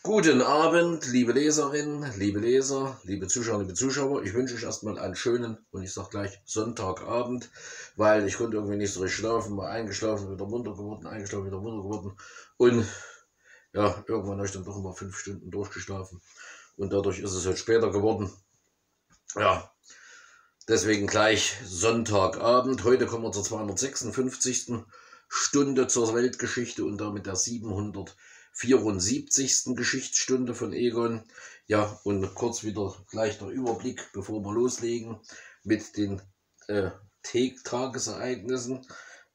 Guten Abend, liebe Leserinnen, liebe Leser, liebe Zuschauer, liebe Zuschauer. Ich wünsche euch erstmal einen schönen, und ich sage gleich Sonntagabend, weil ich konnte irgendwie nicht so richtig schlafen, mal eingeschlafen, wieder munter geworden, eingeschlafen, wieder munter geworden. Und ja, irgendwann habe ich dann doch mal 5 Stunden durchgeschlafen und dadurch ist es halt später geworden. Ja, deswegen gleich Sonntagabend. Heute kommen wir zur 256. Stunde zur Weltgeschichte und damit der 774. Geschichtsstunde von Egon. Ja, und kurz wieder gleich der Überblick, bevor wir loslegen mit den Tagesereignissen.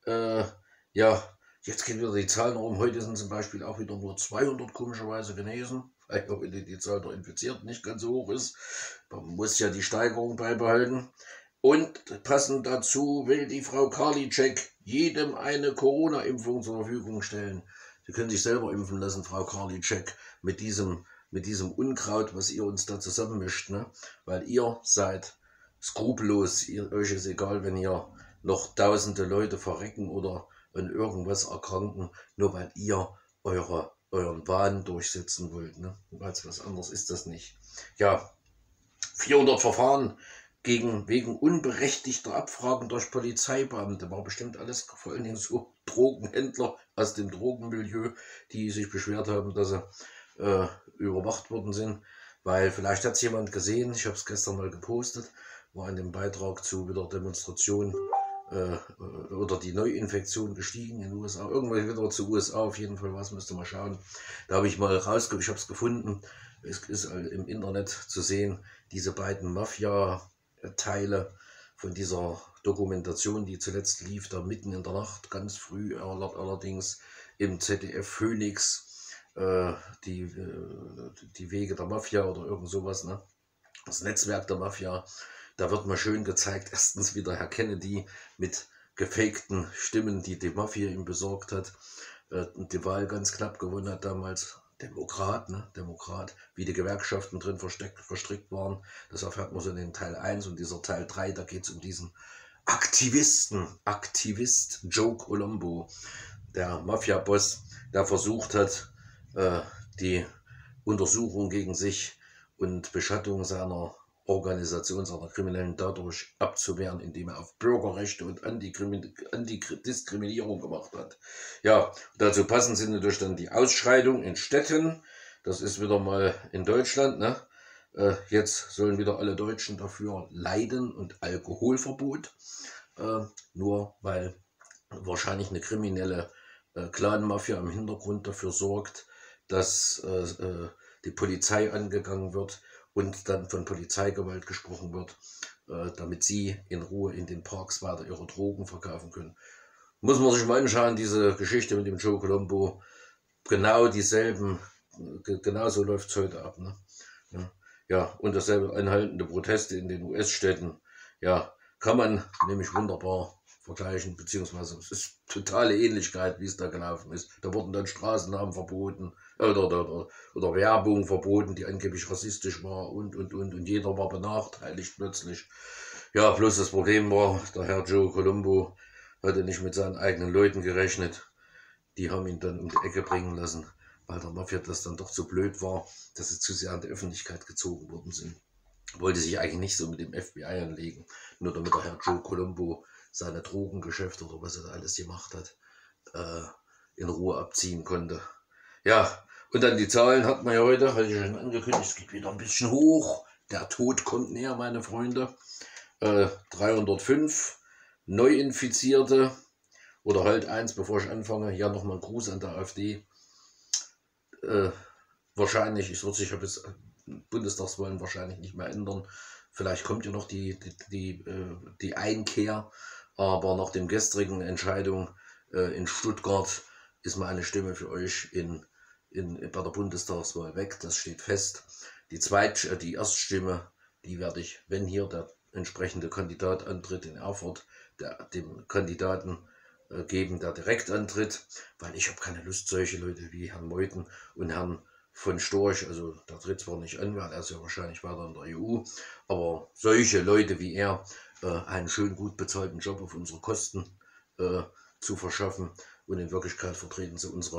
Ja, jetzt gehen wieder die Zahlen rum. Heute sind zum Beispiel auch wieder nur 200 komischerweise genesen. Vielleicht auch die Zahl der Infizierten nicht ganz so hoch ist. Man muss ja die Steigerung beibehalten. Und passend dazu will die Frau Karliczek jedem eine Corona-Impfung zur Verfügung stellen. Sie können sich selber impfen lassen, Frau Karliczek, mit diesem Unkraut, was ihr uns da zusammenmischt, ne? Weil ihr seid skrupellos. Euch ist egal, wenn hier noch tausende Leute verrecken oder an irgendwas erkranken, nur weil ihr euren Wahn durchsetzen wollt. Ne? Als was anderes ist das nicht. Ja, 400 Verfahren wegen unberechtigter Abfragen durch Polizeibeamte. War bestimmt alles vor allen Dingen so Drogenhändler aus dem Drogenmilieu, die sich beschwert haben, dass sie überwacht worden sind. Weil vielleicht hat es jemand gesehen, ich habe es gestern mal gepostet, war in dem Beitrag zu wieder Demonstration oder die Neuinfektion gestiegen in den USA. Irgendwann wieder zu USA, auf jeden Fall was, müsste mal schauen. Da habe ich mal rausgeguckt, ich habe es gefunden. Es ist im Internet zu sehen, diese beiden Mafia-Teile von dieser Dokumentation, die zuletzt lief, da mitten in der Nacht, ganz früh, allerdings im ZDF Phoenix, die Wege der Mafia oder irgend sowas, ne? Das Netzwerk der Mafia. Da wird mal schön gezeigt, erstens wieder Herr Kennedy mit gefakten Stimmen, die die Mafia ihm besorgt hat, die Wahl ganz knapp gewonnen hat damals. Demokrat, wie die Gewerkschaften drin verstrickt waren. Das erfährt man so in den Teil 1 und dieser Teil 3, da geht es um diesen Aktivist Joe Colombo, der Mafia-Boss, der versucht hat, die Untersuchung gegen sich und Beschattung seiner Organisation, seiner Kriminellen dadurch abzuwehren, indem er auf Bürgerrechte und Antidiskriminierung gemacht hat. Ja, dazu passend sind natürlich dann die Ausschreitungen in Städten. Das ist wieder mal in Deutschland, ne? Jetzt sollen wieder alle Deutschen dafür leiden und Alkoholverbot. Nur weil wahrscheinlich eine kriminelle Clan-Mafia im Hintergrund dafür sorgt, dass die Polizei angegangen wird und dann von Polizeigewalt gesprochen wird, damit sie in Ruhe in den Parks weiter ihre Drogen verkaufen können. Muss man sich mal anschauen, diese Geschichte mit dem Joe Colombo, genauso läuft es heute ab. Ne? Ja, und dasselbe anhaltende Proteste in den US-Städten, ja, kann man nämlich wunderbar vergleichen, beziehungsweise es ist totale Ähnlichkeit, wie es da gelaufen ist. Da wurden dann Straßennamen verboten oder Werbung verboten, die angeblich rassistisch war und jeder war benachteiligt plötzlich. Ja, bloß das Problem war, der Herr Joe Colombo hatte nicht mit seinen eigenen Leuten gerechnet. Die haben ihn dann um die Ecke bringen lassen, weil der Mafia das dann doch zu blöd war, dass sie zu sehr an die Öffentlichkeit gezogen worden sind. Wollte sich eigentlich nicht so mit dem FBI anlegen, nur damit der Herr Joe Colombo seine Drogengeschäfte oder was er da alles gemacht hat, in Ruhe abziehen konnte. Ja, und dann die Zahlen hat man ja heute, hatte ich schon angekündigt, es geht wieder ein bisschen hoch. Der Tod kommt näher, meine Freunde. 305 Neuinfizierte oder halt eins, bevor ich anfange, ja nochmal ein Gruß an der AfD. Wahrscheinlich, ich habe jetzt Bundestagswahlen wahrscheinlich nicht mehr ändern. Vielleicht kommt ja noch die Einkehr, aber nach dem gestrigen Entscheidung in Stuttgart ist meine Stimme für euch bei der Bundestagswahl weg. Das steht fest. Die Erststimme, die werde ich, wenn hier der entsprechende Kandidat antritt in Erfurt, dem Kandidaten geben, der direkt antritt, weil ich habe keine Lust, solche Leute wie Herrn Meuthen und Herrn von Storch, also der tritt zwar nicht an, weil er ist ja wahrscheinlich weiter in der EU, aber solche Leute wie er einen schön gut bezahlten Job auf unsere Kosten zu verschaffen und in Wirklichkeit vertreten sie unsere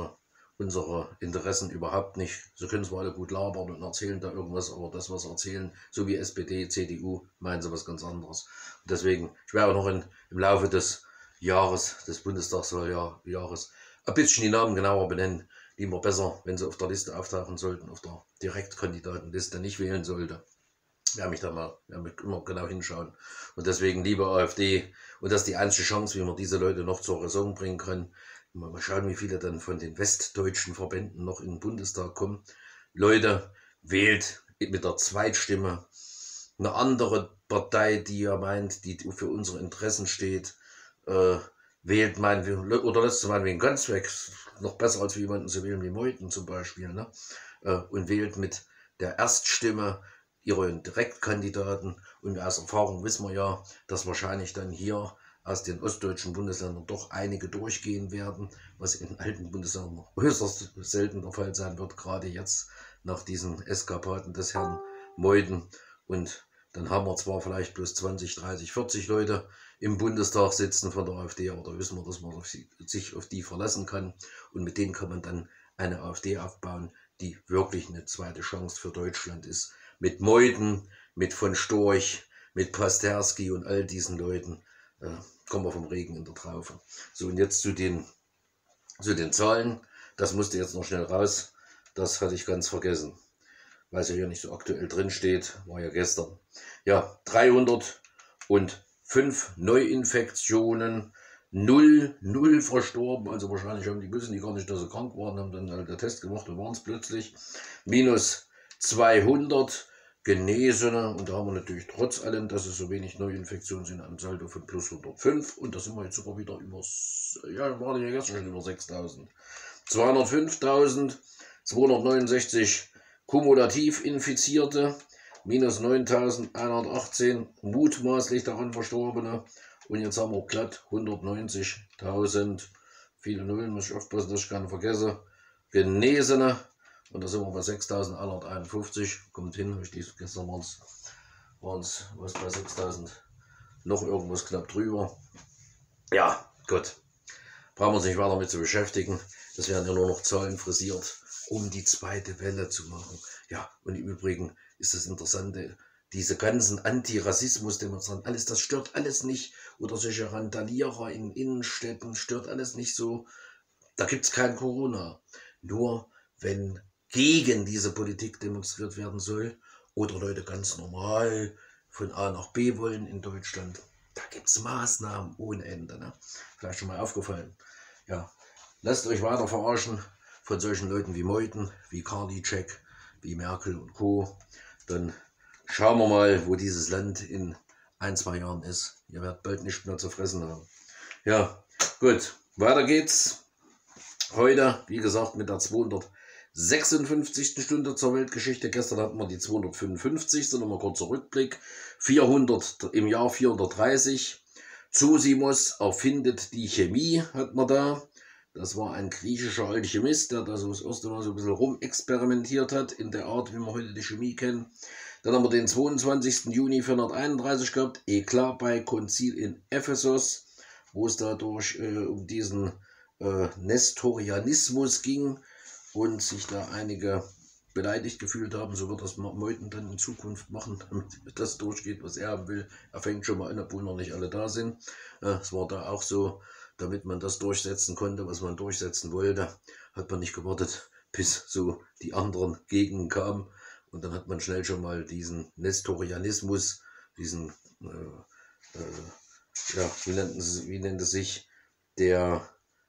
unsere Interessen überhaupt nicht. Sie können zwar alle gut labern und erzählen da irgendwas, aber das, was sie erzählen, so wie SPD, CDU, meinen sie was ganz anderes. Und deswegen, ich werde noch im Laufe des Jahres, des Bundestagswahljahres, ein bisschen die Namen genauer benennen, die man besser, wenn sie auf der Liste auftauchen sollten, auf der Direktkandidatenliste nicht wählen sollte. Werde immer genau hinschauen. Und deswegen, liebe AfD, und das ist die einzige Chance, wie wir diese Leute noch zur Raison bringen können. Mal schauen, wie viele dann von den westdeutschen Verbänden noch in den Bundestag kommen. Leute, wählt mit der Zweitstimme eine andere Partei, die ihr meint, die für unsere Interessen steht. Wählt oder lässt meinetwegen ganz weg, noch besser als jemanden zu wählen wie Meuthen zum Beispiel, ne? Und wählt mit der Erststimme ihren Direktkandidaten. Und aus Erfahrung wissen wir ja, dass wahrscheinlich dann hier aus den ostdeutschen Bundesländern doch einige durchgehen werden, was in alten Bundesländern äußerst selten der Fall sein wird, gerade jetzt nach diesen Eskapaden des Herrn Meuthen. Und dann haben wir zwar vielleicht bloß 20, 30, 40 Leute im Bundestag sitzen von der AfD, aber da wissen wir, dass man sich auf die verlassen kann. Und mit denen kann man dann eine AfD aufbauen, die wirklich eine zweite Chance für Deutschland ist. Mit Meuthen, mit von Storch, mit Pasterski und all diesen Leuten kommen wir vom Regen in der Traufe. So, und jetzt zu den Zahlen. Das musste jetzt noch schnell raus. Das hatte ich ganz vergessen, weil es ja hier nicht so aktuell drin steht. War ja gestern. Ja, 305 Neuinfektionen, 0 verstorben. Also wahrscheinlich wissen die gar nicht, dass sie krank waren, haben dann halt den Test gemacht und waren es plötzlich. Minus 200 Genesene, und da haben wir natürlich trotz allem, dass es so wenig Neuinfektionen sind, ein Saldo von plus 105, und da sind wir jetzt sogar wieder über, ja, waren ja gestern schon über 6.000. 205.269 kumulativ Infizierte, minus 9.118 mutmaßlich daran Verstorbene, und jetzt haben wir glatt 190.000, viele Nullen, muss ich aufpassen, dass ich keine vergesse, Genesene. Und da sind wir bei 6.151, kommt hin, gestern waren es was bei 6.000, noch irgendwas knapp drüber. Ja, gut, brauchen wir uns nicht weiter damit zu beschäftigen. Das werden ja nur noch Zahlen frisiert, um die zweite Welle zu machen. Ja, und im Übrigen ist das Interessante, diese ganzen Antirassismus-Demonstranten, das stört alles nicht. Oder solche Randalierer in Innenstädten, stört alles nicht so. Da gibt es kein Corona. Nur wenn gegen diese Politik demonstriert werden soll oder Leute ganz normal von A nach B wollen in Deutschland, da gibt es Maßnahmen ohne Ende. Ne? Vielleicht schon mal aufgefallen. Ja, lasst euch weiter verarschen von solchen Leuten wie Meuthen, wie Karliczek, wie Merkel und Co. Dann schauen wir mal, wo dieses Land in 1, 2 Jahren ist. Ihr werdet bald nichts mehr zu fressen haben. Ja, gut, weiter geht's. Heute, wie gesagt, mit der 256. Stunde zur Weltgeschichte. Gestern hatten wir die 255. Nochmal kurzer Rückblick. 400 im Jahr 430. Zosimos erfindet die Chemie, hat man da. Das war ein griechischer Alchemist, der da so das erste Mal so ein bisschen rumexperimentiert hat, in der Art, wie wir heute die Chemie kennen. Dann haben wir den 22. Juni 431 gehabt, Eklat bei Konzil in Ephesus, wo es dadurch um diesen Nestorianismus ging und sich da einige beleidigt gefühlt haben. So wird das Meuthen dann in Zukunft machen, damit das durchgeht, was er haben will. Er fängt schon mal an, obwohl noch nicht alle da sind. Es war da auch so, damit man das durchsetzen konnte, was man durchsetzen wollte, hat man nicht gewartet, bis so die anderen Gegenden kamen. Und dann hat man schnell schon mal diesen Nestorianismus, diesen, ja, wie nennt es sich, der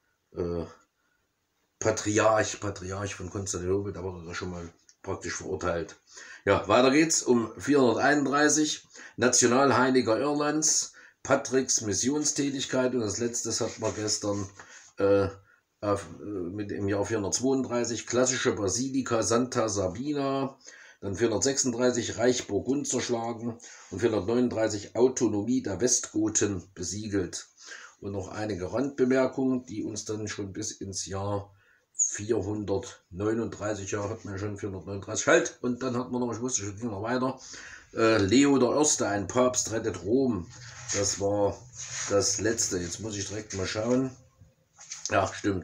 Patriarch von Konstantinopel, da wurde er schon mal praktisch verurteilt. Ja, weiter geht's um 431, Nationalheiliger Irlands, Patricks Missionstätigkeit, und als letztes hat man gestern im Jahr 432 klassische Basilika Santa Sabina, dann 436 Reich Burgund zerschlagen und 439 Autonomie der Westgoten besiegelt. Und noch einige Randbemerkungen, die uns dann schon bis ins Jahr 439, ja, hat man ja schon 439, halt, und dann hat man noch, ich wusste schon noch weiter, Leo I., ein Papst, rettet Rom. Das war das letzte. Jetzt muss ich direkt mal schauen. Ja, stimmt.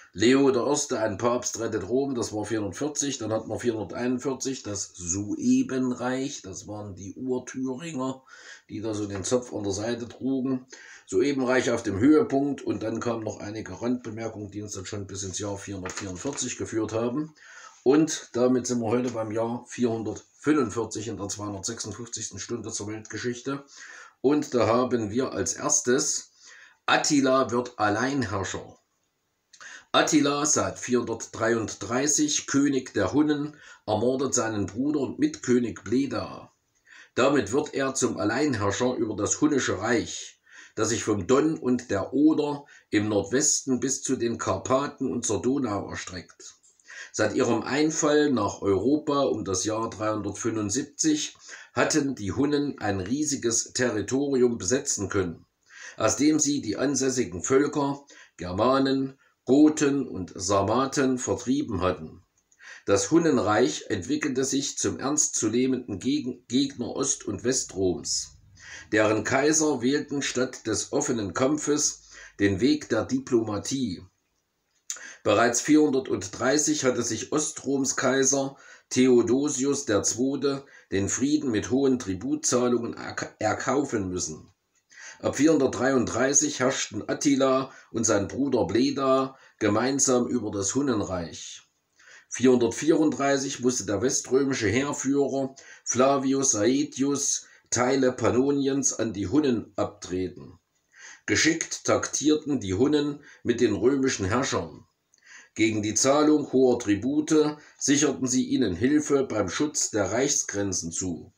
Leo I., ein Papst, rettet Rom, das war 440. Dann hat man 441 das Suebenreich, das waren die Urthüringer, die da so den Zopf an der Seite trugen. Suebenreich auf dem Höhepunkt, und dann kamen noch einige Randbemerkungen, die uns dann schon bis ins Jahr 444 geführt haben. Und damit sind wir heute beim Jahr 445 in der 256. Stunde zur Weltgeschichte. Und da haben wir als erstes: Attila wird Alleinherrscher. Attila, seit 433 König der Hunnen, ermordet seinen Bruder und Mitkönig Bleda. Damit wird er zum Alleinherrscher über das Hunnische Reich, das sich vom Don und der Oder im Nordwesten bis zu den Karpaten und zur Donau erstreckt. Seit ihrem Einfall nach Europa um das Jahr 375 hatten die Hunnen ein riesiges Territorium besetzen können, aus dem sie die ansässigen Völker, Germanen, Goten und Sarmaten vertrieben hatten. Das Hunnenreich entwickelte sich zum ernstzunehmenden Gegner Ost- und Westroms. Deren Kaiser wählten statt des offenen Kampfes den Weg der Diplomatie. Bereits 430 hatte sich Ostroms Kaiser Theodosius II. Den Frieden mit hohen Tributzahlungen erkaufen müssen. Ab 433 herrschten Attila und sein Bruder Bleda gemeinsam über das Hunnenreich. 434 musste der weströmische Heerführer Flavius Aetius Teile Pannoniens an die Hunnen abtreten. Geschickt taktierten die Hunnen mit den römischen Herrschern. Gegen die Zahlung hoher Tribute sicherten sie ihnen Hilfe beim Schutz der Reichsgrenzen zu.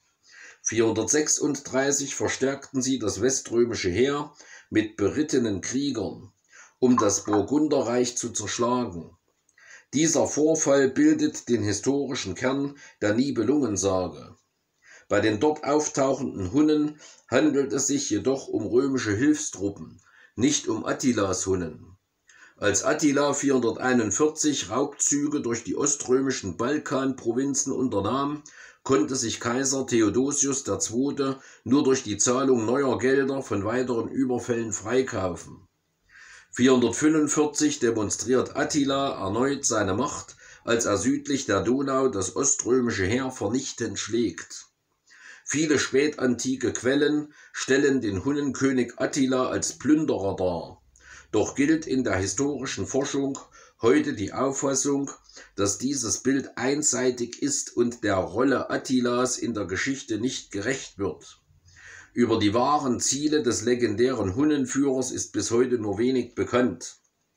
436 verstärkten sie das weströmische Heer mit berittenen Kriegern, um das Burgunderreich zu zerschlagen. Dieser Vorfall bildet den historischen Kern der Nibelungensage. Bei den dort auftauchenden Hunnen handelt es sich jedoch um römische Hilfstruppen, nicht um Attilas Hunnen. Als Attila 441 Raubzüge durch die oströmischen Balkanprovinzen unternahm, konnte sich Kaiser Theodosius II. Nur durch die Zahlung neuer Gelder von weiteren Überfällen freikaufen. 445 demonstriert Attila erneut seine Macht, als er südlich der Donau das oströmische Heer vernichtend schlägt. Viele spätantike Quellen stellen den Hunnenkönig Attila als Plünderer dar. Doch gilt in der historischen Forschung heute die Auffassung, dass dieses Bild einseitig ist und der Rolle Attilas in der Geschichte nicht gerecht wird. Über die wahren Ziele des legendären Hunnenführers ist bis heute nur wenig bekannt.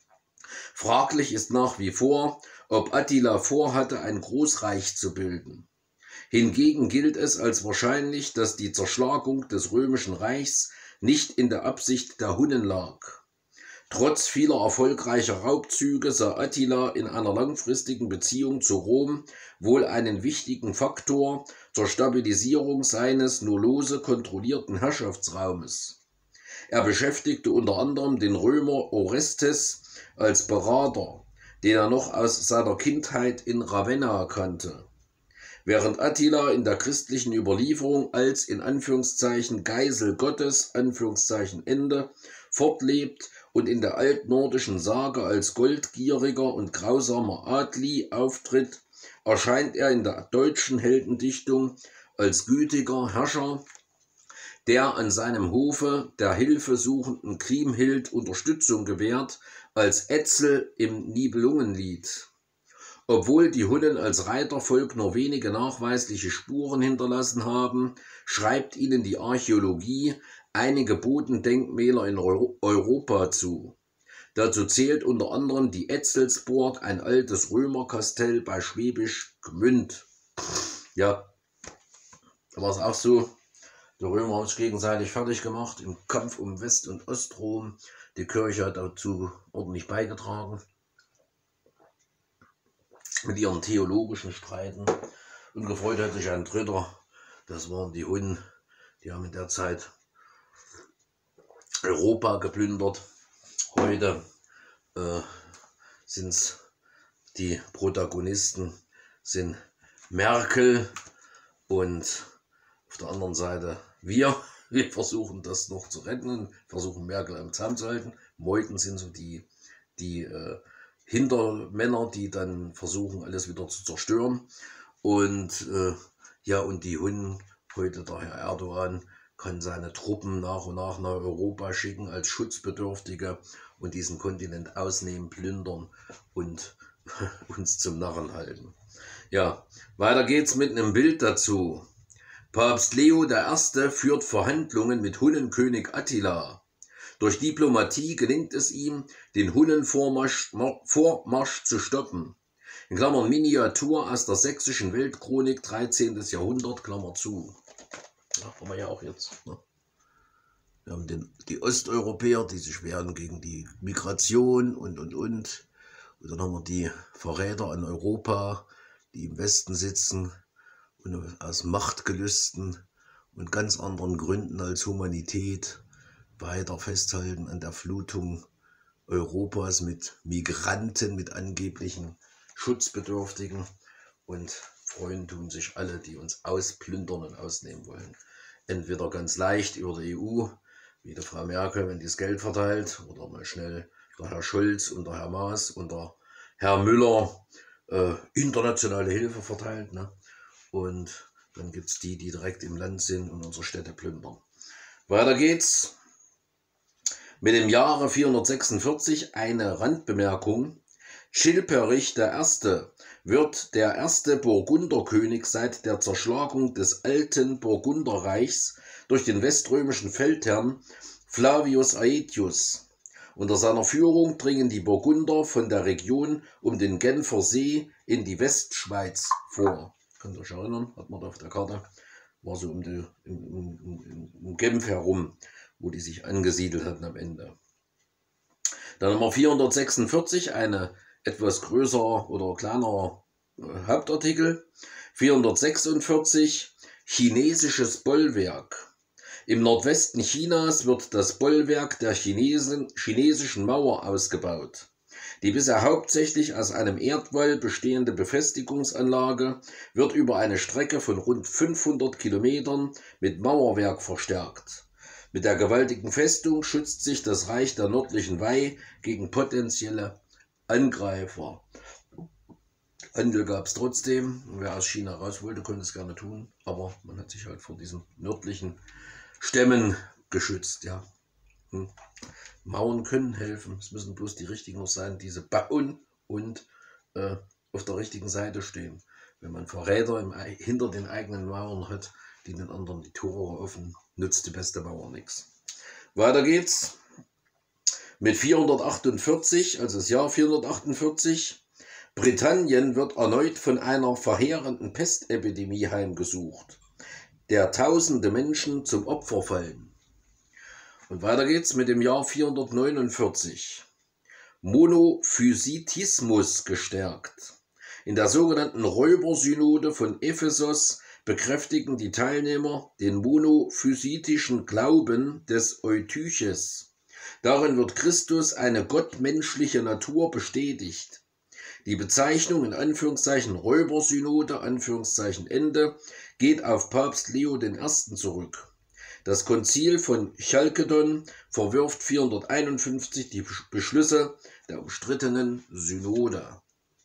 Fraglich ist nach wie vor, ob Attila vorhatte, ein Großreich zu bilden. Hingegen gilt es als wahrscheinlich, dass die Zerschlagung des römischen Reichs nicht in der Absicht der Hunnen lag. Trotz vieler erfolgreicher Raubzüge sah Attila in einer langfristigen Beziehung zu Rom wohl einen wichtigen Faktor zur Stabilisierung seines nur lose kontrollierten Herrschaftsraumes. Er beschäftigte unter anderem den Römer Orestes als Berater, den er noch aus seiner Kindheit in Ravenna kannte. Während Attila in der christlichen Überlieferung als in Anführungszeichen Geisel Gottes Anführungszeichen Ende fortlebt und in der altnordischen Sage als goldgieriger und grausamer Adli auftritt, erscheint er in der deutschen Heldendichtung als gütiger Herrscher, der an seinem Hofe der hilfesuchenden Kriemhild Unterstützung gewährt, als Etzel im Nibelungenlied. Obwohl die Hunnen als Reitervolk nur wenige nachweisliche Spuren hinterlassen haben, schreibt ihnen die Archäologie einige Bodendenkmäler in Europa zu. Dazu zählt unter anderem die Etzelsburg, ein altes Römerkastell bei Schwäbisch Gmünd. Ja, da war es auch so. Die Römer haben sich gegenseitig fertig gemacht im Kampf um West- und Ostrom. Die Kirche hat dazu ordentlich beigetragen mit ihren theologischen Streiten. Und gefreut hat sich ein Dritter, das waren die Hunnen. Die haben in der Zeit Europa geplündert. Heute sind es die Protagonisten, sind Merkel und auf der anderen Seite wir versuchen das noch zu retten und versuchen Merkel am Zaum zu halten. Meuthen sind so die Hintermänner, die dann versuchen, alles wieder zu zerstören. Und ja, und die Hunnen, heute der Herr Erdogan, kann seine Truppen nach und nach Europa schicken als Schutzbedürftige und diesen Kontinent ausnehmen, plündern und uns zum Narren halten. Ja, weiter geht's mit einem Bild dazu. Papst Leo I. führt Verhandlungen mit Hunnenkönig Attila. Durch Diplomatie gelingt es ihm, den Hunnenvormarsch zu stoppen. In Klammern Miniatur aus der sächsischen Weltchronik, 13. Jahrhundert, Klammer zu. Ja, haben wir ja auch jetzt. Ne? Wir haben die Osteuropäer, die sich wehren gegen die Migration und. Und dann haben wir die Verräter an Europa, die im Westen sitzen und aus Machtgelüsten und ganz anderen Gründen als Humanität weiter festhalten an der Flutung Europas mit Migranten, mit angeblichen Schutzbedürftigen, und freuen tun sich alle, die uns ausplündern und ausnehmen wollen. Entweder ganz leicht über die EU, wie die Frau Merkel, wenn die das Geld verteilt, oder mal schnell der Herr Scholz und der Herr Maas und der Herr Müller internationale Hilfe verteilt. Ne? Und dann gibt es die direkt im Land sind und unsere Städte plündern. Weiter geht's. Mit dem Jahre 446 eine Randbemerkung. Chilperich I. wird der erste Burgunderkönig seit der Zerschlagung des alten Burgunderreichs durch den weströmischen Feldherrn Flavius Aetius. Unter seiner Führung dringen die Burgunder von der Region um den Genfer See in die Westschweiz vor. Könnt ihr euch erinnern, hat man da auf der Karte, war so um Genf herum, wo die sich angesiedelt hatten am Ende. Dann haben wir 446, eine etwas größer oder kleiner Hauptartikel. 446, chinesisches Bollwerk. Im Nordwesten Chinas wird das Bollwerk der chinesischen Mauer ausgebaut. Die bisher hauptsächlich aus einem Erdwall bestehende Befestigungsanlage wird über eine Strecke von rund 500 Kilometern mit Mauerwerk verstärkt. Mit der gewaltigen Festung schützt sich das Reich der nördlichen Wei gegen potenzielle Angreifer. Handel gab es trotzdem. Wer aus China raus wollte, konnte es gerne tun. Aber man hat sich halt vor diesen nördlichen Stämmen geschützt. Ja. Mauern können helfen. Es müssen bloß die richtigen noch sein, diese bauen und auf der richtigen Seite stehen. Wenn man Verräter hinter den eigenen Mauern hat, die den anderen die Tore offen, nützt die beste Mauer nichts. Weiter geht's mit 448, also das Jahr 448. Britannien wird erneut von einer verheerenden Pestepidemie heimgesucht, der tausende Menschen zum Opfer fallen. Und weiter geht's mit dem Jahr 449. Monophysitismus gestärkt. In der sogenannten Räubersynode von Ephesos bekräftigen die Teilnehmer den monophysitischen Glauben des Eutyches. Darin wird Christus eine gottmenschliche Natur bestätigt. Die Bezeichnung in Anführungszeichen Räubersynode, Anführungszeichen Ende, geht auf Papst Leo I. zurück. Das Konzil von Chalkedon verwirft 451 die Beschlüsse der umstrittenen Synode.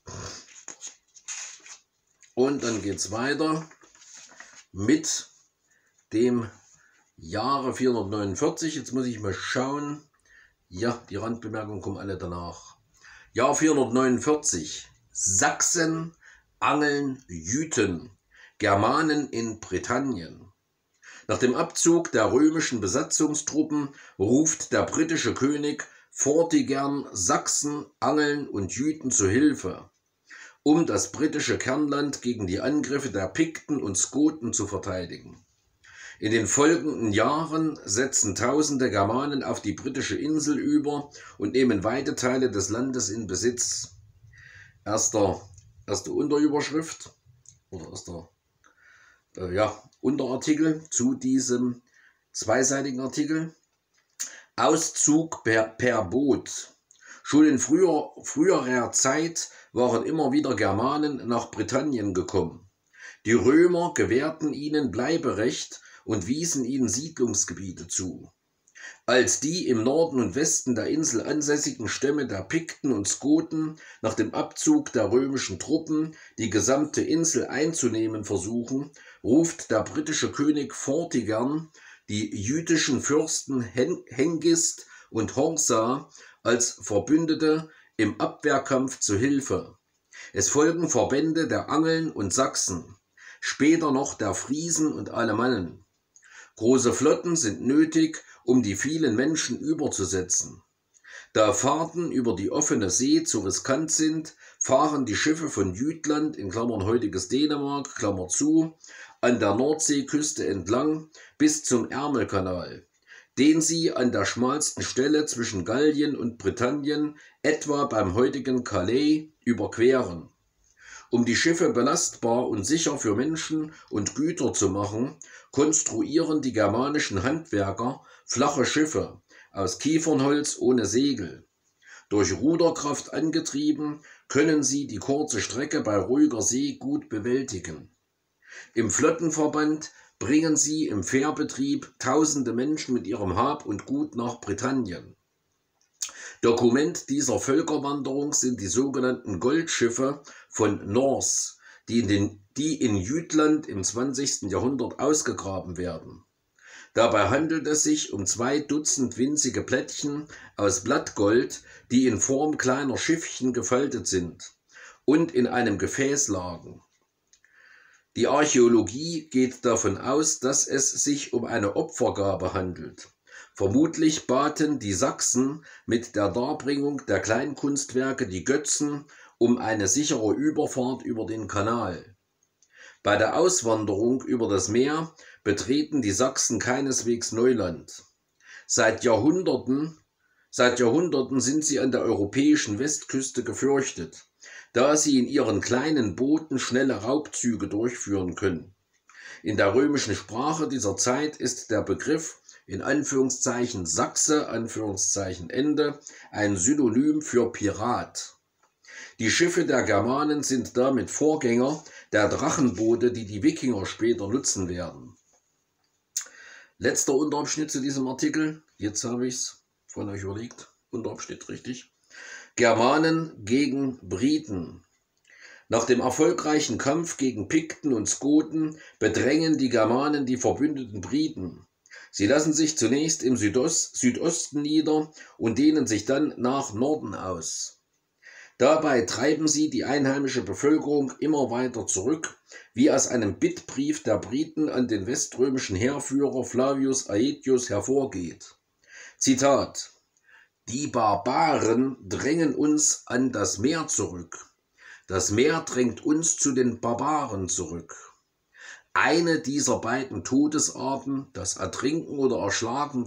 Und dann geht es weiter mit dem Jahre 449. Jetzt muss ich mal schauen. Ja, die Randbemerkungen kommen alle danach. Jahr 449. Sachsen angeln Jüten. Germanen in Britannien. Nach dem Abzug der römischen Besatzungstruppen ruft der britische König Vortigern Sachsen, Angeln und Jüten zu Hilfe, um das britische Kernland gegen die Angriffe der Pikten und Skoten zu verteidigen. In den folgenden Jahren setzen tausende Germanen auf die britische Insel über und nehmen weite Teile des Landes in Besitz. Erste Unterüberschrift oder erster Unterartikel zu diesem zweiseitigen Artikel. Auszug per Boot. Schon in früherer Zeit waren immer wieder Germanen nach Britannien gekommen. Die Römer gewährten ihnen Bleiberecht und wiesen ihnen Siedlungsgebiete zu. als die im Norden und Westen der Insel ansässigen Stämme der Pikten und Skoten nach dem Abzug der römischen Truppen die gesamte Insel einzunehmen versuchen, ruft der britische König Vortigern die jüdischen Fürsten Hengist und Horsa als Verbündete im Abwehrkampf zu Hilfe. Es folgen Verbände der Angeln und Sachsen, später noch der Friesen und Alemannen. Große Flotten sind nötig, um die vielen Menschen überzusetzen. Da Fahrten über die offene See zu riskant sind, fahren die Schiffe von Jütland in Klammern heutiges Dänemark, Klammer zu, an der Nordseeküste entlang bis zum Ärmelkanal, den sie an der schmalsten Stelle zwischen Gallien und Britannien, etwa beim heutigen Calais, überqueren. Um die Schiffe belastbar und sicher für Menschen und Güter zu machen, konstruieren die germanischen Handwerker flache Schiffe aus Kiefernholz ohne Segel. Durch Ruderkraft angetrieben, können sie die kurze Strecke bei ruhiger See gut bewältigen. Im Flottenverband bringen sie im Fährbetrieb tausende Menschen mit ihrem Hab und Gut nach Britannien. Dokument dieser Völkerwanderung sind die sogenannten Goldschiffe von Norse, die in Jütland im 20. Jahrhundert ausgegraben werden. Dabei handelt es sich um 2 Dutzend winzige Plättchen aus Blattgold, die in Form kleiner Schiffchen gefaltet sind und in einem Gefäß lagen. Die Archäologie geht davon aus, dass es sich um eine Opfergabe handelt. Vermutlich baten die Sachsen mit der Darbringung der Kleinkunstwerke die Götzen um eine sichere Überfahrt über den Kanal. Bei der Auswanderung über das Meer betreten die Sachsen keineswegs Neuland. Seit Jahrhunderten sind sie an der europäischen Westküste gefürchtet, da sie in ihren kleinen Booten schnelle Raubzüge durchführen können. In der römischen Sprache dieser Zeit ist der Begriff in Anführungszeichen Sachse, Anführungszeichen Ende, ein Synonym für Pirat. Die Schiffe der Germanen sind damit Vorgänger der Drachenboote, die die Wikinger später nutzen werden. Letzter Unterabschnitt zu diesem Artikel, jetzt habe ich es von euch überlegt, Unterabschnitt richtig. Germanen gegen Briten. Nach dem erfolgreichen Kampf gegen Pikten und Skoten bedrängen die Germanen die verbündeten Briten. Sie lassen sich zunächst im Südosten nieder und dehnen sich dann nach Norden aus. Dabei treiben sie die einheimische Bevölkerung immer weiter zurück, wie aus einem Bittbrief der Briten an den weströmischen Heerführer Flavius Aetius hervorgeht. Zitat: Die Barbaren drängen uns an das Meer zurück. Das Meer drängt uns zu den Barbaren zurück. Eine dieser beiden Todesarten, das Ertrinken oder Erschlagen,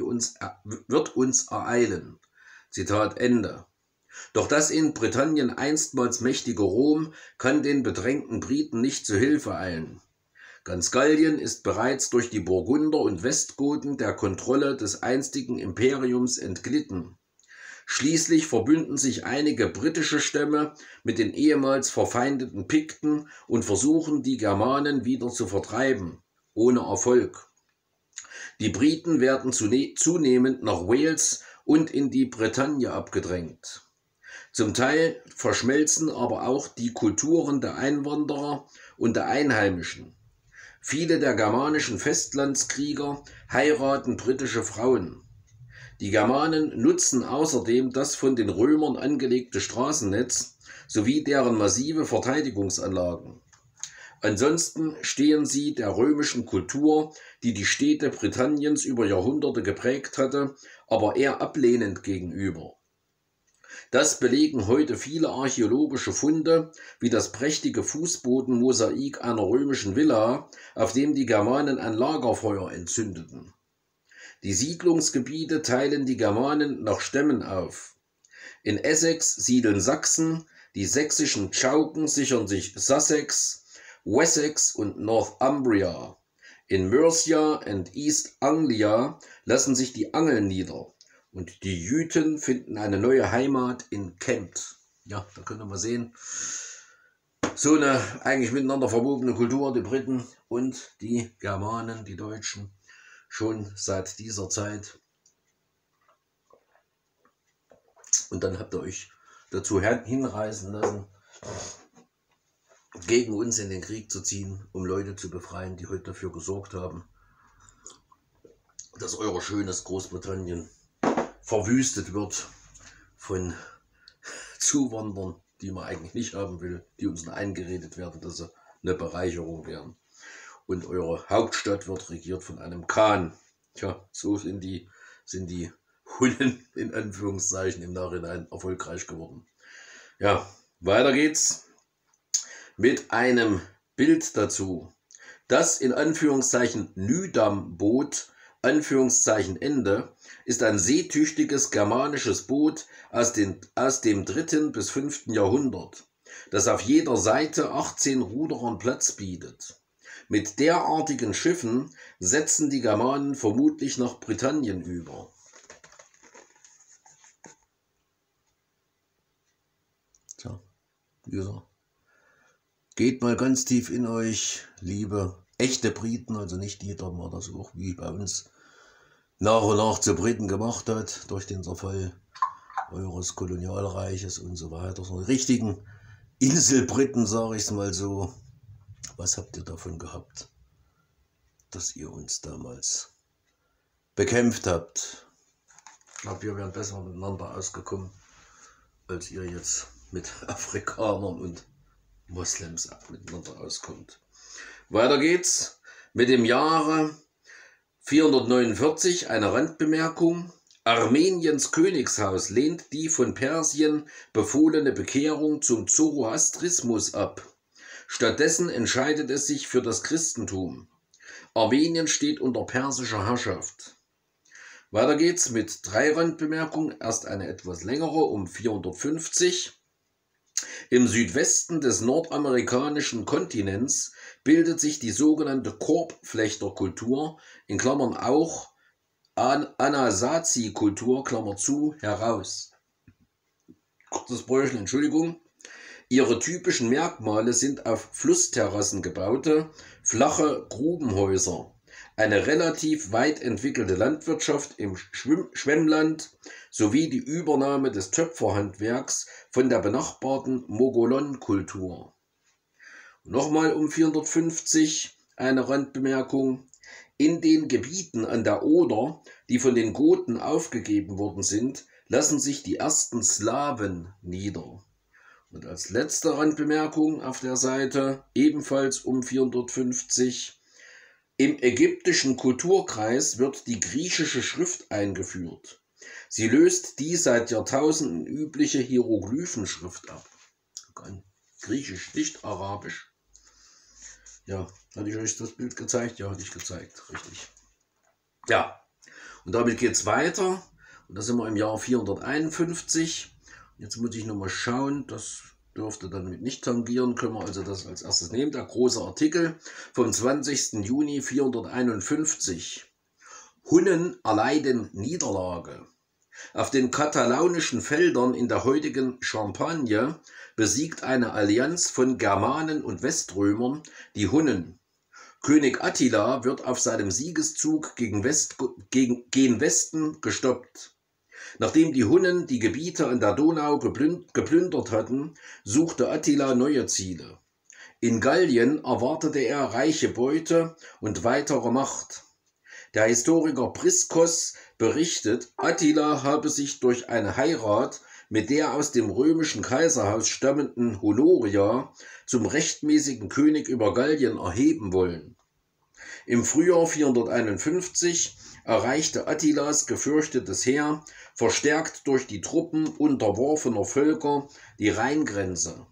wird uns ereilen. Zitat Ende. Doch das in Britannien einstmals mächtige Rom kann den bedrängten Briten nicht zu Hilfe eilen. Ganz Gallien ist bereits durch die Burgunder und Westgoten der Kontrolle des einstigen Imperiums entglitten. Schließlich verbünden sich einige britische Stämme mit den ehemals verfeindeten Pikten und versuchen, die Germanen wieder zu vertreiben, ohne Erfolg. Die Briten werden zunehmend nach Wales und in die Bretagne abgedrängt. Zum Teil verschmelzen aber auch die Kulturen der Einwanderer und der Einheimischen. Viele der germanischen Festlandskrieger heiraten britische Frauen. Die Germanen nutzen außerdem das von den Römern angelegte Straßennetz sowie deren massive Verteidigungsanlagen. Ansonsten stehen sie der römischen Kultur, die die Städte Britanniens über Jahrhunderte geprägt hatte, aber eher ablehnend gegenüber. Das belegen heute viele archäologische Funde, wie das prächtige Fußbodenmosaik einer römischen Villa, auf dem die Germanen ein Lagerfeuer entzündeten. Die Siedlungsgebiete teilen die Germanen nach Stämmen auf. In Essex siedeln Sachsen, die sächsischen Chauken sichern sich Sussex, Wessex und Northumbria. In Mercia und East Anglia lassen sich die Angeln nieder und die Jüten finden eine neue Heimat in Kent. Ja, da könnt ihr mal sehen, so eine eigentlich miteinander verwobene Kultur, die Briten und die Germanen, die Deutschen, schon seit dieser Zeit Und dann habt ihr euch dazu hinreißen lassen, gegen uns in den Krieg zu ziehen, um Leute zu befreien, die heute dafür gesorgt haben, dass euer schönes Großbritannien verwüstet wird von Zuwanderern, die man eigentlich nicht haben will, die uns eingeredet werden, dass sie eine Bereicherung wären. Und eure Hauptstadt wird regiert von einem Khan. Tja, so sind die Hunnen in Anführungszeichen im Nachhinein erfolgreich geworden. Ja, weiter geht's mit einem Bild dazu. Das in Anführungszeichen Nydam-Boot, Anführungszeichen Ende, ist ein seetüchtiges germanisches Boot aus dem 3. bis 5. Jahrhundert, das auf jeder Seite 18 Ruderern Platz bietet. Mit derartigen Schiffen setzen die Germanen vermutlich nach Britannien über. Tja, wie gesagt, geht mal ganz tief in euch, liebe echte Briten, also nicht jeder mal das auch wie bei uns nach und nach zu Briten gemacht hat, durch den Zerfall eures Kolonialreiches und so weiter, sondern richtigen Inselbriten, sage ich es mal so. Was habt ihr davon gehabt, dass ihr uns damals bekämpft habt? Ich glaube, wir wären besser miteinander ausgekommen, als ihr jetzt mit Afrikanern und Moslems miteinander auskommt. Weiter geht's mit dem Jahre 449, eine Randbemerkung. Armeniens Königshaus lehnt die von Persien befohlene Bekehrung zum Zoroastrismus ab. Stattdessen entscheidet es sich für das Christentum. Armenien steht unter persischer Herrschaft. Weiter geht's mit 3 Randbemerkungen. Erst eine etwas längere um 450. Im Südwesten des nordamerikanischen Kontinents bildet sich die sogenannte Korbflechterkultur, in Klammern auch Anasazi-Kultur, Klammer zu, heraus. Kurzes Bräuchchen, Entschuldigung. Ihre typischen Merkmale sind auf Flussterrassen gebaute, flache Grubenhäuser, eine relativ weit entwickelte Landwirtschaft im Schwemmland sowie die Übernahme des Töpferhandwerks von der benachbarten Mogollon-Kultur. Nochmal um 450 eine Randbemerkung. In den Gebieten an der Oder, die von den Goten aufgegeben worden sind, lassen sich die ersten Slawen nieder. Und als letzte Randbemerkung auf der Seite, ebenfalls um 450, im ägyptischen Kulturkreis wird die griechische Schrift eingeführt. Sie löst die seit Jahrtausenden übliche Hieroglyphenschrift ab. Griechisch, nicht Arabisch. Ja, hatte ich euch das Bild gezeigt? Ja, hatte ich gezeigt, richtig. Ja, und damit geht es weiter. Und da sind wir im Jahr 451. Jetzt muss ich nochmal schauen, das dürfte damit nicht tangieren, können wir also das als erstes nehmen. Der große Artikel vom 20. Juni 451. Hunnen erleiden Niederlage. Auf den katalaunischen Feldern in der heutigen Champagne besiegt eine Allianz von Germanen und Weströmern die Hunnen. König Attila wird auf seinem Siegeszug gen Westen gestoppt. Nachdem die Hunnen die Gebiete an der Donau geplündert hatten, suchte Attila neue Ziele. In Gallien erwartete er reiche Beute und weitere Macht. Der Historiker Priskos berichtet, Attila habe sich durch eine Heirat mit der aus dem römischen Kaiserhaus stammenden Honoria zum rechtmäßigen König über Gallien erheben wollen. Im Frühjahr 451 erreichte Attilas gefürchtetes Heer, verstärkt durch die Truppen unterworfener Völker, die Rheingrenze.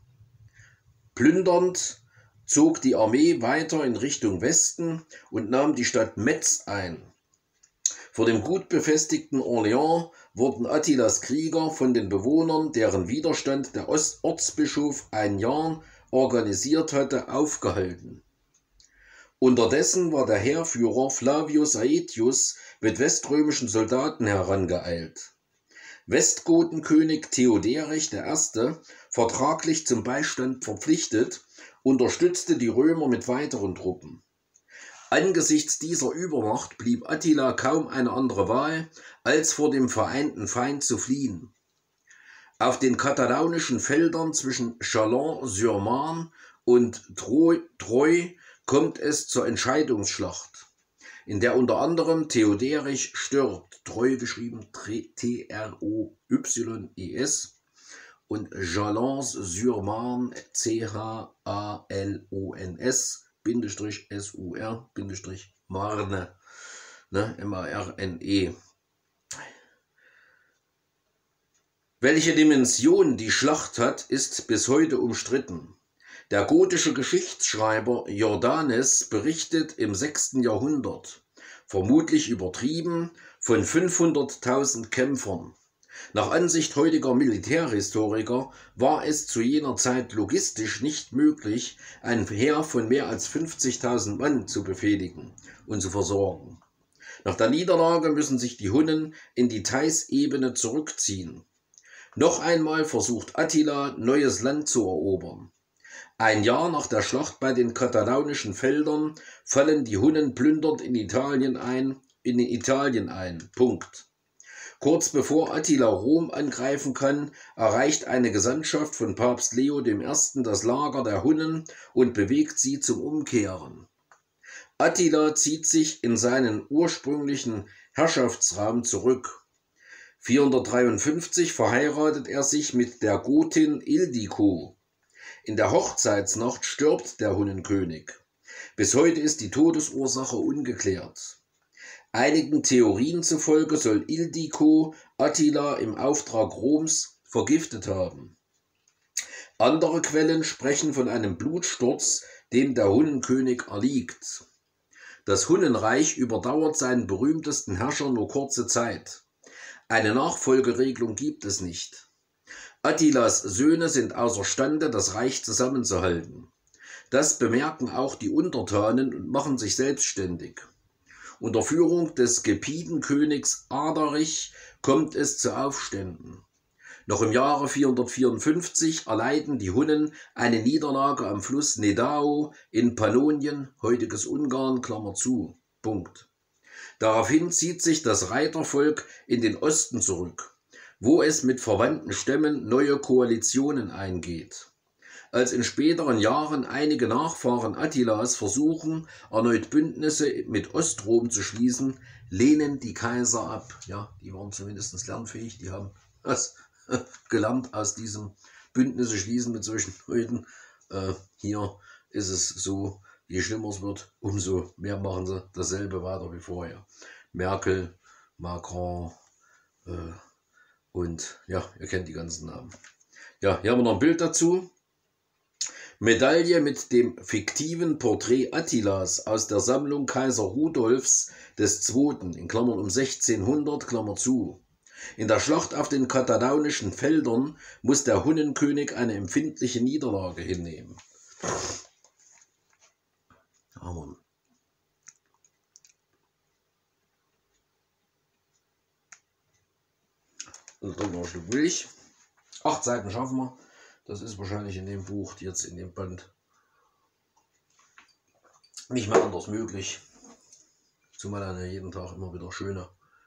Plündernd zog die Armee weiter in Richtung Westen und nahm die Stadt Metz ein. Vor dem gut befestigten Orléans wurden Attilas Krieger von den Bewohnern, deren Widerstand der Ortsbischof Aignan organisiert hatte, aufgehalten. Unterdessen war der Heerführer Flavius Aetius mit weströmischen Soldaten herangeeilt. Westgotenkönig Theoderich I., vertraglich zum Beistand verpflichtet, unterstützte die Römer mit weiteren Truppen. Angesichts dieser Übermacht blieb Attila kaum eine andere Wahl, als vor dem vereinten Feind zu fliehen. Auf den katalaunischen Feldern zwischen Chalon-sur-Marne und Troyes kommt es zur Entscheidungsschlacht, in der unter anderem Theoderich stirbt, Troyes geschrieben T-R-O-Y-E-S, und Chalons-sur-Marne C-H-A-L-O-N-S-S-U-R-Marne, ne, M-A-R-N-E. Welche Dimension die Schlacht hat, ist bis heute umstritten. Der gotische Geschichtsschreiber Jordanes berichtet im 6. Jahrhundert, vermutlich übertrieben, von 500.000 Kämpfern. Nach Ansicht heutiger Militärhistoriker war es zu jener Zeit logistisch nicht möglich, ein Heer von mehr als 50.000 Mann zu befehligen und zu versorgen. Nach der Niederlage müssen sich die Hunnen in die Theißebene zurückziehen. Noch einmal versucht Attila, neues Land zu erobern. Ein Jahr nach der Schlacht bei den katalaunischen Feldern fallen die Hunnen plündernd in Italien ein. Punkt. Kurz bevor Attila Rom angreifen kann, erreicht eine Gesandtschaft von Papst Leo I. das Lager der Hunnen und bewegt sie zum Umkehren. Attila zieht sich in seinen ursprünglichen Herrschaftsraum zurück. 453 verheiratet er sich mit der Gotin Ildiko. In der Hochzeitsnacht stirbt der Hunnenkönig. Bis heute ist die Todesursache ungeklärt. Einigen Theorien zufolge soll Ildiko Attila im Auftrag Roms vergiftet haben. Andere Quellen sprechen von einem Blutsturz, dem der Hunnenkönig erliegt. Das Hunnenreich überdauert seinen berühmtesten Herrscher nur kurze Zeit. Eine Nachfolgeregelung gibt es nicht. Attilas Söhne sind außerstande, das Reich zusammenzuhalten. Das bemerken auch die Untertanen und machen sich selbstständig. Unter Führung des Gepidenkönigs Ardarich kommt es zu Aufständen. Noch im Jahre 454 erleiden die Hunnen eine Niederlage am Fluss Nedao in Pannonien, heutiges Ungarn, Klammer zu. Punkt. Daraufhin zieht sich das Reitervolk in den Osten zurück, wo es mit verwandten Stämmen neue Koalitionen eingeht. Als in späteren Jahren einige Nachfahren Attilas versuchen, erneut Bündnisse mit Ostrom zu schließen, lehnen die Kaiser ab. Ja, die waren zumindest lernfähig, die haben das gelernt aus diesem Bündnisse schließen mit solchen Leuten. Hier ist es so, je schlimmer es wird, umso mehr machen sie dasselbe weiter wie vorher. Merkel, Macron und ja, ihr kennt die ganzen Namen. Ja, hier haben wir noch ein Bild dazu. Medaille mit dem fiktiven Porträt Attilas aus der Sammlung Kaiser Rudolfs II. In Klammern um 1600, Klammer zu. In der Schlacht auf den katalaunischen Feldern muss der Hunnenkönig eine empfindliche Niederlage hinnehmen. Amen. Und dann noch ein Stück Milch. 8 Seiten schaffen wir. Das ist wahrscheinlich in dem Buch, jetzt in dem Band, nicht mehr anders möglich. Zumal dann ja jeden Tag immer wieder schöne,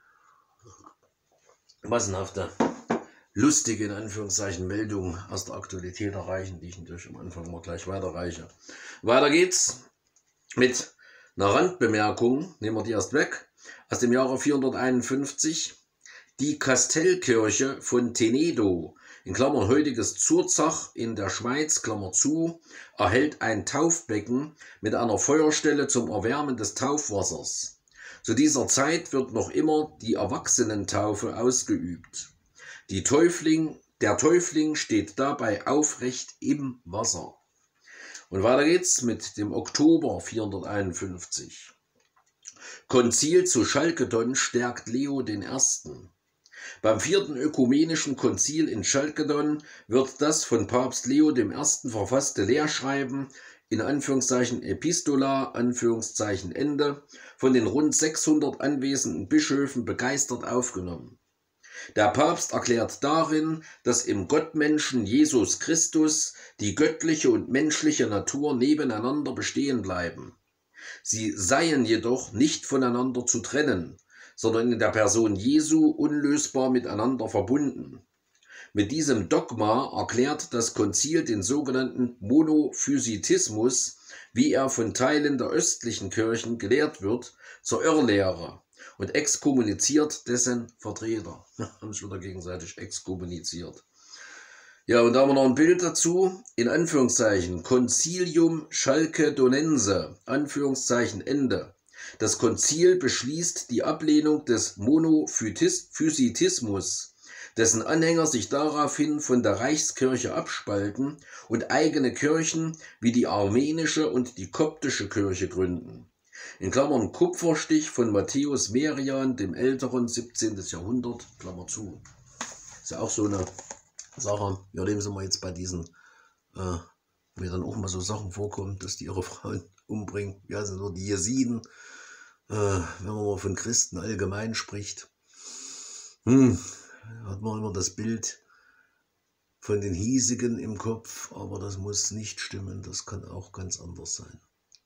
massenhafte, lustige, in Anführungszeichen, Meldungen aus der Aktualität erreichen, die ich natürlich am Anfang mal gleich weiterreiche. Weiter geht's mit einer Randbemerkung, nehmen wir die erst weg, aus dem Jahre 451. Die Kastellkirche von Tenedo, in Klammern heutiges Zurzach in der Schweiz, Klammer zu, erhält ein Taufbecken mit einer Feuerstelle zum Erwärmen des Taufwassers. Zu dieser Zeit wird noch immer die Erwachsenentaufe ausgeübt. Der Täufling steht dabei aufrecht im Wasser. Und weiter geht's mit dem Oktober 451. Konzil zu Chalkedon stärkt Leo I. Beim 4. Ökumenischen Konzil in Chalkedon wird das von Papst Leo I. verfasste Lehrschreiben, in Anführungszeichen Epistola, Anführungszeichen Ende, von den rund 600 anwesenden Bischöfen begeistert aufgenommen. Der Papst erklärt darin, dass im Gottmenschen Jesus Christus die göttliche und menschliche Natur nebeneinander bestehen bleiben. Sie seien jedoch nicht voneinander zu trennen, sondern in der Person Jesu unlösbar miteinander verbunden. Mit diesem Dogma erklärt das Konzil den sogenannten Monophysitismus, wie er von Teilen der östlichen Kirchen gelehrt wird, zur Irrlehre und exkommuniziert dessen Vertreter. Haben sich wieder gegenseitig exkommuniziert. Ja, und da haben wir noch ein Bild dazu, in Anführungszeichen, Concilium Chalcedonense, Anführungszeichen Ende. Das Konzil beschließt die Ablehnung des Monophysitismus, dessen Anhänger sich daraufhin von der Reichskirche abspalten und eigene Kirchen wie die armenische und die koptische Kirche gründen. In Klammern Kupferstich von Matthäus Merian, dem Älteren, 17. Jahrhundert, Klammer zu. Ist ja auch so eine Sache, ja, dem sind wir jetzt bei diesen, mir dann auch mal so Sachen vorkommen, dass die ihre Frauen umbringen. Ja, sind nur die Jesiden, wenn man mal von Christen allgemein spricht. Hat man immer das Bild von den Hiesigen im Kopf, aber das muss nicht stimmen, das kann auch ganz anders sein.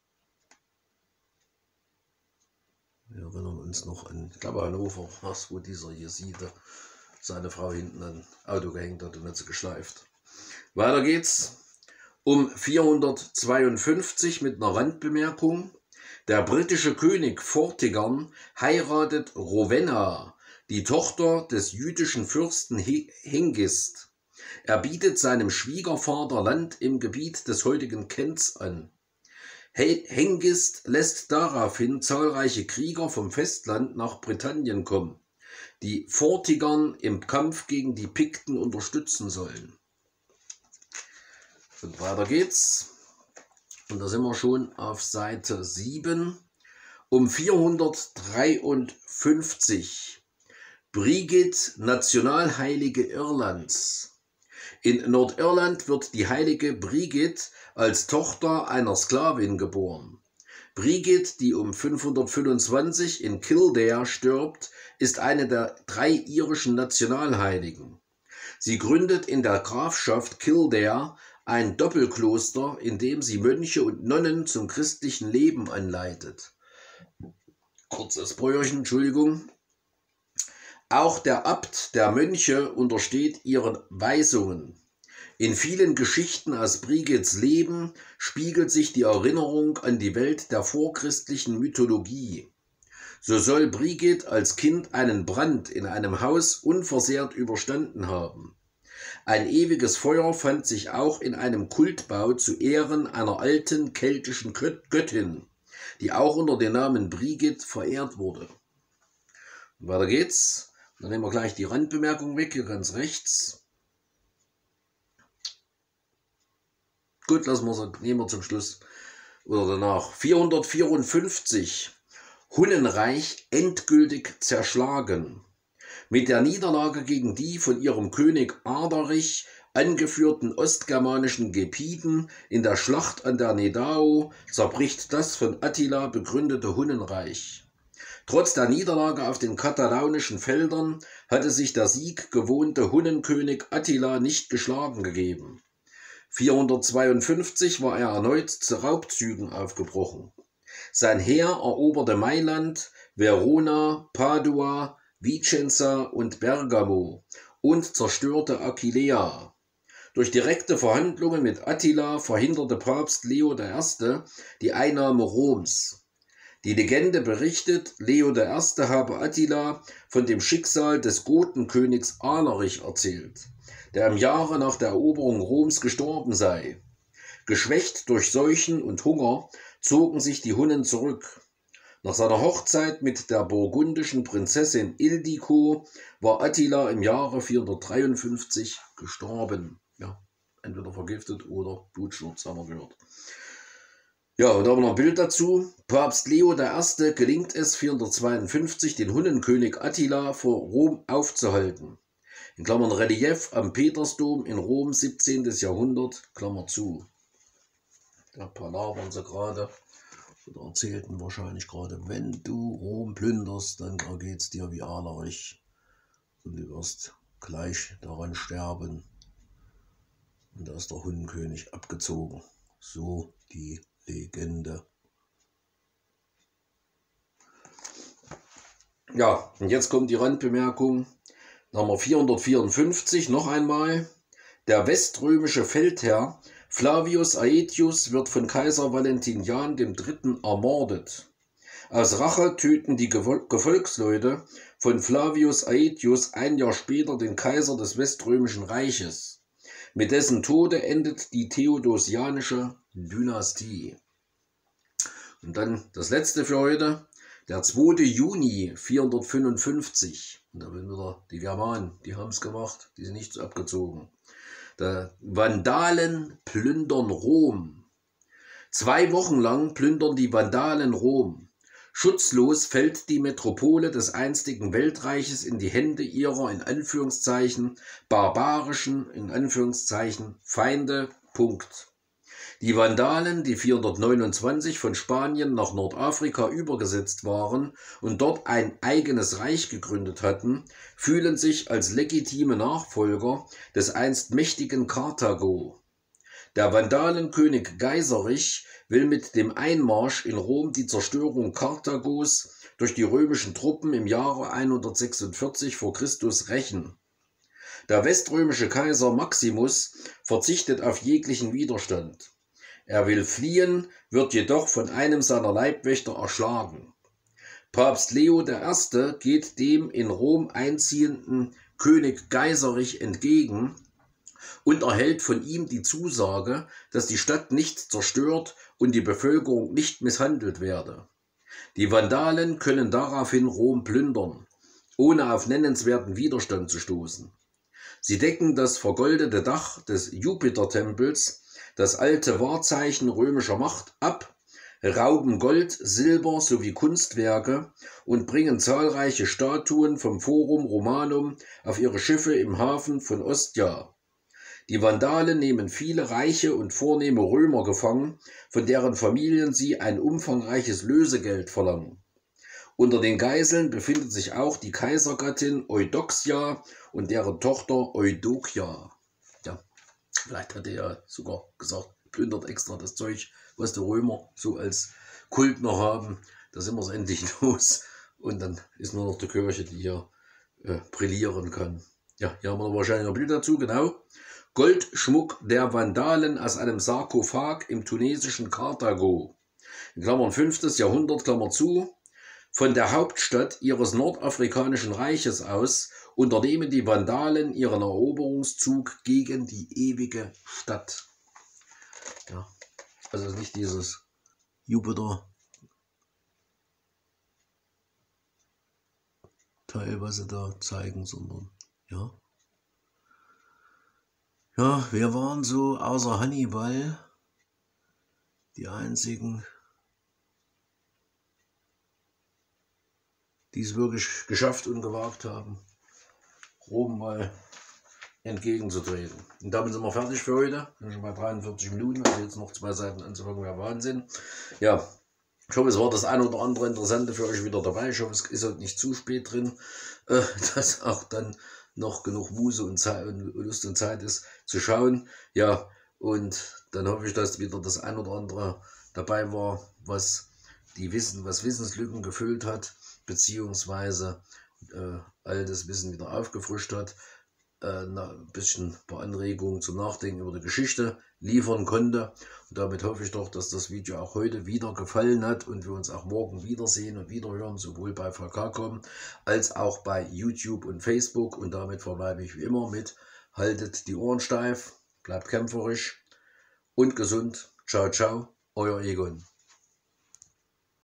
Wir erinnern uns noch an, ich glaube Hannover, wo dieser Jeside seine Frau hinten an ein Auto gehängt hat und hat sie geschleift. Weiter geht's. Um 452 mit einer Randbemerkung. Der britische König Vortigern heiratet Rowena, die Tochter des jüdischen Fürsten Hengist. Er bietet seinem Schwiegervater Land im Gebiet des heutigen Kents an. Hengist lässt daraufhin zahlreiche Krieger vom Festland nach Britannien kommen, die Vortigern im Kampf gegen die Pikten unterstützen sollen. Und weiter geht's. Und da sind wir schon auf Seite 7. Um 453. Brigid, Nationalheilige Irlands. In Nordirland wird die heilige Brigid als Tochter einer Sklavin geboren. Brigid, die um 525 in Kildare stirbt, ist eine der 3 irischen Nationalheiligen. Sie gründet in der Grafschaft Kildare ein Doppelkloster, in dem sie Mönche und Nonnen zum christlichen Leben anleitet. Kurzes Bräuerchen, Entschuldigung. Auch der Abt der Mönche untersteht ihren Weisungen. In vielen Geschichten aus Brigids Leben spiegelt sich die Erinnerung an die Welt der vorchristlichen Mythologie. So soll Brigid als Kind einen Brand in einem Haus unversehrt überstanden haben. Ein ewiges Feuer fand sich auch in einem Kultbau zu Ehren einer alten keltischen Göttin, die auch unter dem Namen Brigid verehrt wurde. Und weiter geht's. Dann nehmen wir gleich die Randbemerkung weg, hier ganz rechts. Gut, nehmen wir zum Schluss oder danach. 454. Hunnenreich endgültig zerschlagen. Mit der Niederlage gegen die von ihrem König Arderich angeführten ostgermanischen Gepiden in der Schlacht an der Nedao zerbricht das von Attila begründete Hunnenreich. Trotz der Niederlage auf den katalaunischen Feldern hatte sich der sieggewohnte Hunnenkönig Attila nicht geschlagen gegeben. 452 war er erneut zu Raubzügen aufgebrochen. Sein Heer eroberte Mailand, Verona, Padua, Vicenza und Bergamo und zerstörte Aquileia. Durch direkte Verhandlungen mit Attila verhinderte Papst Leo I. die Einnahme Roms. Die Legende berichtet, Leo I. habe Attila von dem Schicksal des Gotenkönigs Alarich erzählt, der im Jahre nach der Eroberung Roms gestorben sei. Geschwächt durch Seuchen und Hunger zogen sich die Hunnen zurück. Nach seiner Hochzeit mit der burgundischen Prinzessin Ildiko war Attila im Jahre 453 gestorben. Ja, entweder vergiftet oder Blutsturz, haben wir gehört. Ja, und da haben wir noch ein Bild dazu. Papst Leo I. gelingt es 452, den Hunnenkönig Attila vor Rom aufzuhalten. In Klammern Relief am Petersdom in Rom, 17. Jahrhundert, Klammer zu. Da palavern sie gerade, oder erzählten wahrscheinlich gerade, wenn du Rom plünderst, dann ergeht's dir wie Alarich und du wirst gleich daran sterben. Und da ist der Hunnenkönig abgezogen. So die Legende. Ja, und jetzt kommt die Randbemerkung. Nummer 454 noch einmal. Der weströmische Feldherr Flavius Aetius wird von Kaiser Valentinian III. Ermordet. Aus Rache töten die Gefolgsleute von Flavius Aetius ein Jahr später den Kaiser des Weströmischen Reiches. Mit dessen Tode endet die Theodosianische Dynastie. Und dann das letzte für heute, der 2. Juni 455. Und da werden wieder die Germanen, die haben es gemacht, die sind nicht so abgezogen. Die Vandalen plündern Rom. 2 Wochen lang plündern die Vandalen Rom. Schutzlos fällt die Metropole des einstigen Weltreiches in die Hände ihrer, in Anführungszeichen, barbarischen, in Anführungszeichen, Feinde. Punkt. Die Vandalen, die 429 von Spanien nach Nordafrika übergesetzt waren und dort ein eigenes Reich gegründet hatten, fühlen sich als legitime Nachfolger des einst mächtigen Karthago. Der Vandalenkönig Geiserich will mit dem Einmarsch in Rom die Zerstörung Karthagos durch die römischen Truppen im Jahre 146 vor Christus rächen. Der weströmische Kaiser Maximus verzichtet auf jeglichen Widerstand. Er will fliehen, wird jedoch von einem seiner Leibwächter erschlagen. Papst Leo I. geht dem in Rom einziehenden König Geiserich entgegen und erhält von ihm die Zusage, dass die Stadt nicht zerstört und die Bevölkerung nicht misshandelt werde. Die Vandalen können daraufhin Rom plündern, ohne auf nennenswerten Widerstand zu stoßen. Sie decken das vergoldete Dach des Jupitertempels, das alte Wahrzeichen römischer Macht, ab, rauben Gold, Silber sowie Kunstwerke und bringen zahlreiche Statuen vom Forum Romanum auf ihre Schiffe im Hafen von Ostia. Die Vandalen nehmen viele reiche und vornehme Römer gefangen, von deren Familien sie ein umfangreiches Lösegeld verlangen. Unter den Geiseln befindet sich auch die Kaisergattin Eudoxia und deren Tochter Eudokia. Ja, vielleicht hat er ja sogar gesagt, plündert extra das Zeug, was die Römer so als Kult noch haben. Da sind wir es endlich los. Und dann ist nur noch die Kirche, die hier brillieren kann. Ja, hier haben wir wahrscheinlich ein Bild dazu, genau. Goldschmuck der Vandalen aus einem Sarkophag im tunesischen Karthago. In Klammern 5. Jahrhundert, Klammer zu. Von der Hauptstadt ihres nordafrikanischen Reiches aus unternehmen die Vandalen ihren Eroberungszug gegen die ewige Stadt. Ja, also nicht dieses Jupiter-Teil, was sie da zeigen, sondern ja. Ja, wir waren so außer Hannibal die einzigen, die es wirklich geschafft und gewagt haben, Rom mal entgegenzutreten. Und damit sind wir fertig für heute. Wir sind schon bei 43 Minuten, also jetzt noch 2 Seiten anzufangen, wäre Wahnsinn. Ja, ich hoffe, es war das ein oder andere Interessante für euch wieder dabei. Ich hoffe, es ist halt nicht zu spät drin, dass auch dann noch genug Muße und Zeit und Lust und Zeit ist zu schauen. Ja, und dann hoffe ich, dass wieder das ein oder andere dabei war, was Wissenslücken gefüllt hat, beziehungsweise altes Wissen wieder aufgefrischt hat, ein bisschen ein paar Anregungen zum Nachdenken über die Geschichte liefern konnte. Und damit hoffe ich doch, dass das Video auch heute wieder gefallen hat und wir uns auch morgen wiedersehen und wiederhören, sowohl bei VK.com als auch bei YouTube und Facebook. Und damit verbleibe ich wie immer mit: haltet die Ohren steif, bleibt kämpferisch und gesund. Ciao, ciao, euer Egon.